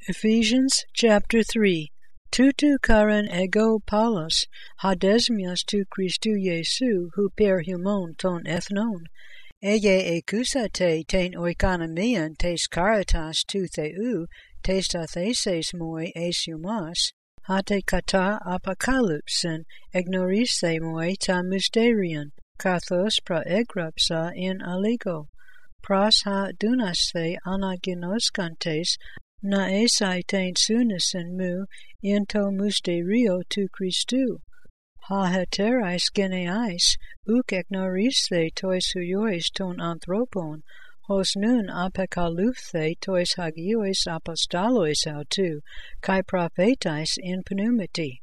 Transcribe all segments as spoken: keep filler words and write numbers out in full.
Ephesians chapter three. Tutu karen ego Paulus, hadesmias tu Christu Jesu, hu per humon ton ethnon. Ege ekusate ten oikonomian tes caritas tu theu, tes ta theses moi esiumas, hate kata apocalypsen, ignorise moi ta mysterion, kathos pra egrapsa in aligo. Pras ha dunaste anaginoskantes, na esai ten sunisen mu into mysterio tu Christu. Ha heterais geneais, uk ignorise tois huiois ton anthropon, hos nun apekalufthe tois hagiois apostolos autu, kai prophetais in pneumati.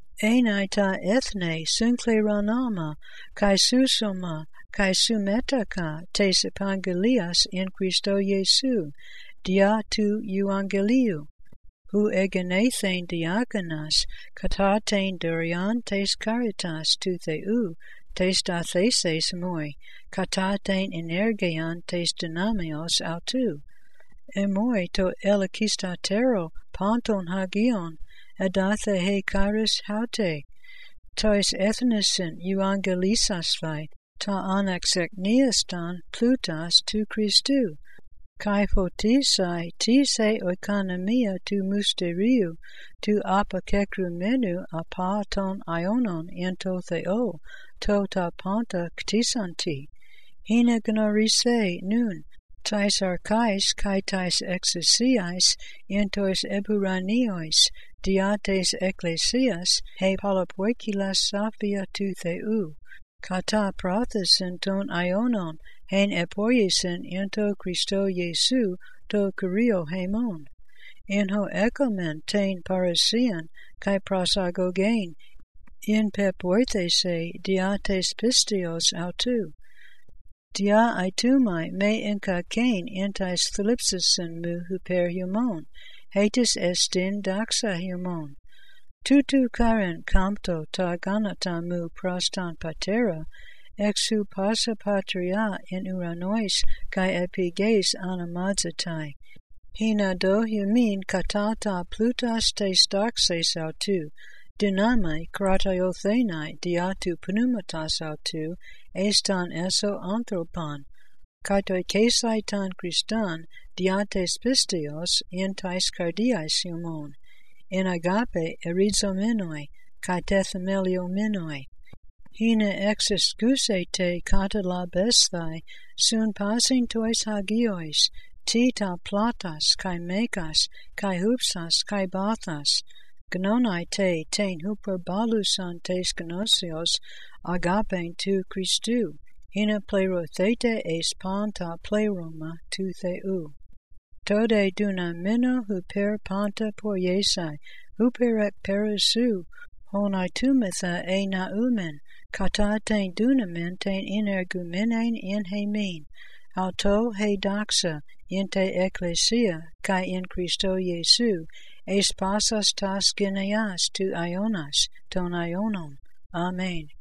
Enai ta ethne sunkleronama, kai susoma, kai sumetaka, tes evangelias in Christo Jesu, dia tu euangeliu, hu egenethen diakonas, kataten durian tes caritas tu theu, tes ta theses moi, kataten energean tes dynamios autu, emoi to elikistatero panton hagion, edathe he charis haute, tois ethnisen euangelisasthai, ta anexekniastan plutas tu Christu, kai photisai tise oikonomia tu mysteriu, tu apokekrumenu apaton ionon ento theo, to ta panta ktisanti, hina gnorise nun, tais archais kai tais exesiais, entois eburaniois, diates ecclesias, he palapoikilas saphia tu theu, kata prothesen ton ionon, hen epoiesen ento Christo Jesu to kurio hemon. Enho ekomen ten parisian, kai prosagogen, in pepoithese diates pistios autu. Dia itumai me enkakein entais thlipsisen mu huper humon, hetis estin daxa humon. Tutu karen campto ta ganata mu prostan patera, exu passa patria in uranois kai epiges anamadzatai. Hina do humin katata plutas tes daxes autu, dynamai krataiothenai diatu pneumatas autu, estan eso anthropon, kaitoi kesai tan Christan diates pistios entais cardiais humon, in agape erizomenoi, kai tethemeliumenoi. Hina exescuse te kata labesthai, sun passing tois hagiois, ti ta platas, kai mekas, kai hupsas, kai bathas, gnonai te ten huperbalusan tes gnosios, agapen tu Christu, hina plerothete es panta pleroma tu theu. Tode dunamino huper panta poiesai, huper ek perisu, honai tumitha e naumen, kata ten dunamen ten energumenen in hemin, auto he daxa, in te ecclesia, kai in Christo Jesu, es passas tas geneas tu ionas, ton ionon. Amen.